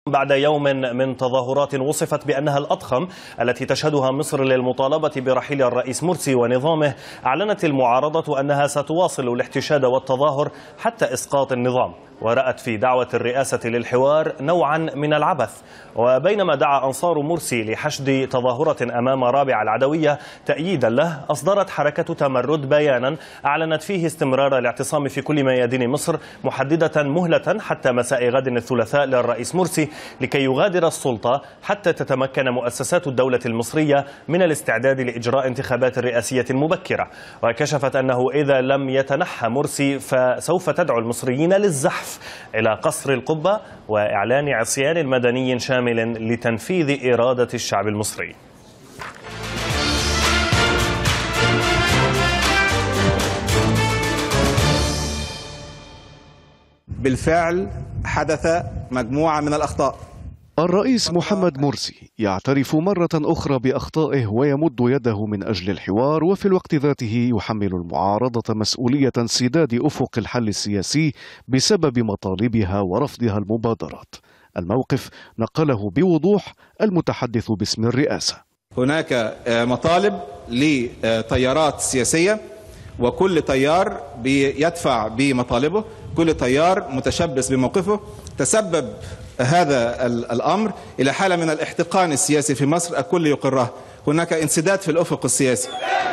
بعد يوم من تظاهرات وصفت بأنها الأضخم التي تشهدها مصر للمطالبة برحيل الرئيس مرسي ونظامه، أعلنت المعارضة أنها ستواصل الاحتشاد والتظاهر حتى إسقاط النظام، ورأت في دعوة الرئاسة للحوار نوعا من العبث. وبينما دعا أنصار مرسي لحشد تظاهرة أمام رابعة العدوية تأييدا له، أصدرت حركة تمرد بيانا أعلنت فيه استمرار الاعتصام في كل ميادين مصر، محددة مهلة حتى مساء غد الثلاثاء للرئيس مرسي لكي يغادر السلطة حتى تتمكن مؤسسات الدولة المصرية من الاستعداد لإجراء انتخابات رئاسية مبكرة. وكشفت أنه إذا لم يتنحى مرسي فسوف تدعو المصريين للزحف إلى قصر القبة وإعلان عصيان مدني شامل لتنفيذ إرادة الشعب المصري. بالفعل حدث مجموعة من الأخطاء. الرئيس محمد مرسي يعترف مرة أخرى بأخطائه ويمد يده من أجل الحوار، وفي الوقت ذاته يحمل المعارضة مسؤولية انسداد أفق الحل السياسي بسبب مطالبها ورفضها المبادرات. الموقف نقله بوضوح المتحدث باسم الرئاسة. هناك مطالب لتيارات سياسية، وكل تيار بيدفع بمطالبه، كل تيار متشبث بموقفه. تسبب هذا الأمر إلى حالة من الاحتقان السياسي في مصر الكل يقره. هناك انسداد في الأفق السياسي.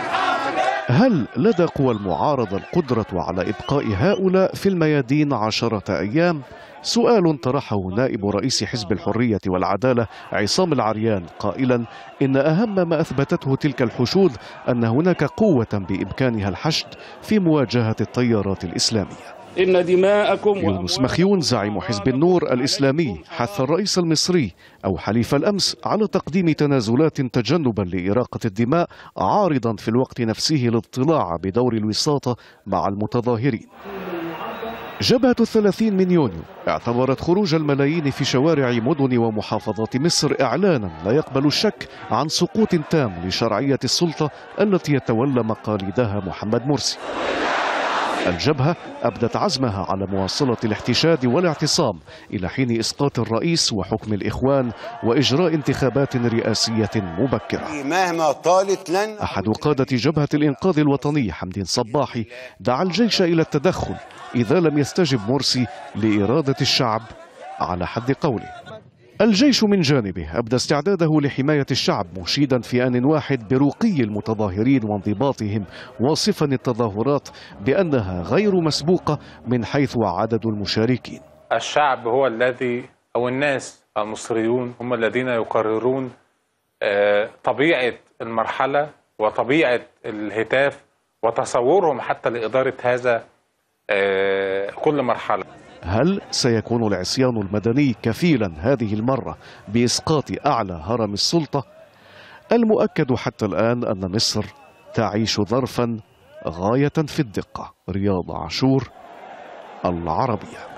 هل لدى قوى المعارضة القدرة على إبقاء هؤلاء في الميادين 10 أيام؟ سؤال طرحه نائب رئيس حزب الحرية والعدالة عصام العريان قائلا إن أهم ما أثبتته تلك الحشود أن هناك قوة بإمكانها الحشد في مواجهة التيارات الإسلامية. إن دماءكم يونس مخيون زعيم حزب النور الإسلامي حث الرئيس المصري أو حليف الأمس على تقديم تنازلات تجنبا لإراقة الدماء، عارضا في الوقت نفسه الاطلاع بدور الوساطة مع المتظاهرين. جبهة 30 من يونيو اعتبرت خروج الملايين في شوارع مدن ومحافظات مصر إعلانا لا يقبل الشك عن سقوط تام لشرعية السلطة التي يتولى مقاليدها محمد مرسي. الجبهة أبدت عزمها على مواصلة الاحتشاد والاعتصام إلى حين إسقاط الرئيس وحكم الإخوان وإجراء انتخابات رئاسية مبكرة. مهما طالت لن. أحد قادة جبهة الإنقاذ الوطني حمدين صباحي دعا الجيش إلى التدخل إذا لم يستجب مرسي لإرادة الشعب على حد قوله. الجيش من جانبه أبدى استعداده لحماية الشعب، مشيدا في آن واحد برقي المتظاهرين وانضباطهم، واصفا التظاهرات بأنها غير مسبوقة من حيث عدد المشاركين. الشعب هو الذي، أو الناس المصريون هم الذين يقررون طبيعة المرحلة وطبيعة الهتاف وتصورهم حتى لإدارة هذا كل مرحلة. هل سيكون العصيان المدني كفيلا هذه المرة بإسقاط أعلى هرم السلطة؟ المؤكد حتى الآن أن مصر تعيش ظرفا غاية في الدقة. رياض عاشور، العربية.